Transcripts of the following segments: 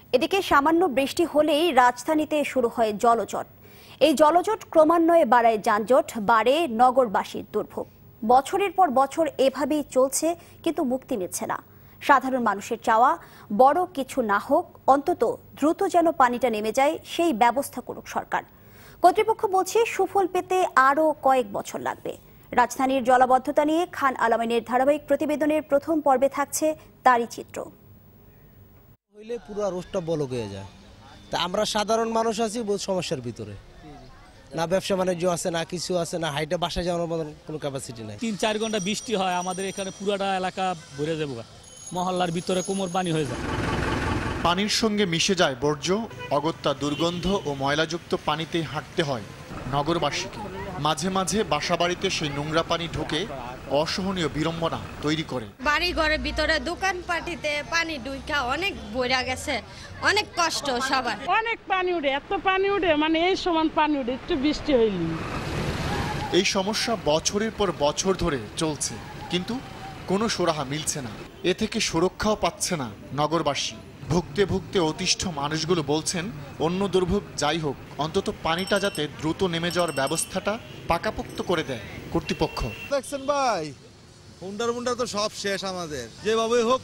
এদিকে সামান্য বৃষ্টি হলেই রাজধানীতে শুরু হয় জলজট। এই জলজট ক্রমান্বয়ে বাড়ায় যানজট, বাড়ে নগরবাসীর দুর্ভোগ। বছরের পর বছর এভাবেই চলছে, কিন্তু মুক্তি মিলছে না। সাধারণ মানুষের চাওয়া বড় কিছু না হোক, অন্তত দ্রুত যেন পানিটা নেমে যায় সেই ব্যবস্থা করুক সরকার। কর্তৃপক্ষ বলছে সুফল পেতে আরও কয়েক বছর লাগবে। রাজধানীর জলাবদ্ধতা নিয়ে খান আল-আমিনের ধারাবাহিক প্রতিবেদনের প্রথম পর্বে থাকছে তারই চিত্র। হইলে পুরো রোডটা ব্লক হয়ে যায়। তা আমরা সাধারণ মানুষ আছি বহুত সমস্যার ভিতরে, না ব্যবসা বাণিজ্য আছে, না কিছু আছে, না হাইটে বাসায় যাওয়ার মতো কোনো ক্যাপাসিটি নাই। ৩-৪ ঘন্টা বৃষ্টি হয়, আমাদের এখানে পুরাটা এলাকা ভরে যাবে, মহল্লার ভিতরে কোমর পানি হয়ে যায়। পানির সঙ্গে মিশে যায় বর্জ্য, অগত্যা দুর্গন্ধ ও ময়লাযুক্ত পানিতে হাঁটতে হয় নগরবাসীকে। মাঝে মাঝে বাসাবাড়িতে সেই নোংরা পানি ঢুকে অসহনীয় বিড়ম্বনা তৈরি করে। বাড়ি ঘরের ভিতরে দোকান পাটিতে পানি ঢুকা অনেক বইরা গেছে, অনেক কষ্ট সবার। অনেক পানি উঠে, এত পানি উঠে, মানে এই সমান পানি উঠে একটু বৃষ্টি হইলি। এই সমস্যা বছরের পর বছর ধরে চলছে, কিন্তু কোনো সুরাহা মিলছে না। এ থেকে সুরক্ষাও পাচ্ছে না নগরবাসী। ভুগতে ভুগতে অতিষ্ঠ মানুষগুলো বলছেন, অন্য দুর্ভোগ যাই হোক, অন্তত পানিটা যাতে দ্রুত নেমে যাওয়ার ব্যবস্থাটা পাকাপোক্ত করে দেয় কর্তৃপক্ষ। দেখছেন ভাই, হুন্ডার তো সব শেষ আমাদের। যেভাবে হোক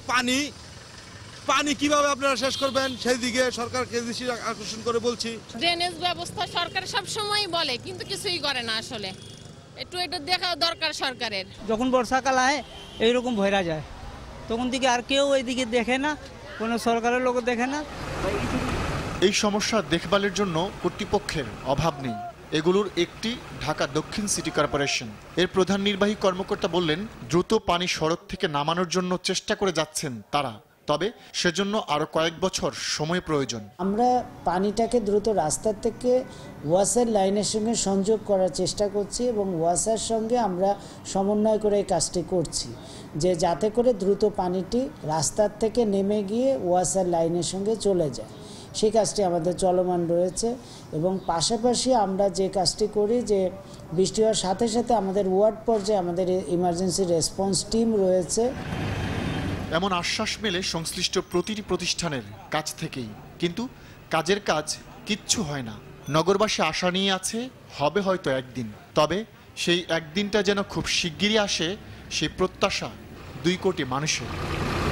পানি কিভাবে আপনারা শেষ করবেন সেই দিকে সরকারকে দৃষ্টি আকর্ষণ করে বলছি। ড্রেনেজ ব্যবস্থা সরকার সব সময় বলে, কিন্তু কিছুই করে না। আসলে এটা দেখা দরকার সরকারের। যখন বর্ষাকাল হয় এইরকম ভরা যায়, তখন থেকে আর কেউ এইদিকে দেখে না, কোনো সরকারের লোক দেখে না। এই সমস্যা দেখভালের জন্য কর্তৃপক্ষের অভাব নেই। এগুলোর একটি ঢাকা দক্ষিণ সিটি কর্পোরেশন। এর প্রধান নির্বাহী কর্মকর্তা বললেন, দ্রুত পানি সড়ক থেকে নামানোর জন্য চেষ্টা করে যাচ্ছেন তারা, তবে সেজন্য আরো কয়েক বছর সময় প্রয়োজন। আমরা পানিটাকে দ্রুত রাস্তার থেকে ওয়াসার লাইনের সঙ্গে সংযোগ করার চেষ্টা করছি এবং ওয়াসার সঙ্গে আমরা সমন্বয় করে এই কাজটি করছি, যে যাতে করে দ্রুত পানিটি রাস্তার থেকে নেমে গিয়ে ওয়াসার লাইনের সঙ্গে চলে যায়। সেই কাজটি আমাদের চলমান রয়েছে এবং পাশাপাশি আমরা যে কাজটি করি, যে বৃষ্টি হওয়ার সাথে সাথে আমাদের ওয়ার্ড পর্যায়ে আমাদের ইমার্জেন্সি রেসপন্স টিম রয়েছে। এমন আশ্বাস মেলে সংশ্লিষ্ট প্রতিটি প্রতিষ্ঠানের কাছ থেকেই, কিন্তু কাজের কাজ কিচ্ছু হয় না। নগরবাসী আশা নিয়ে আছে, হবে হয়তো একদিন, তবে সেই একদিনটা যেন খুব শিগগিরই আসে, সেই প্রত্যাশা 2 কোটি মানুষের।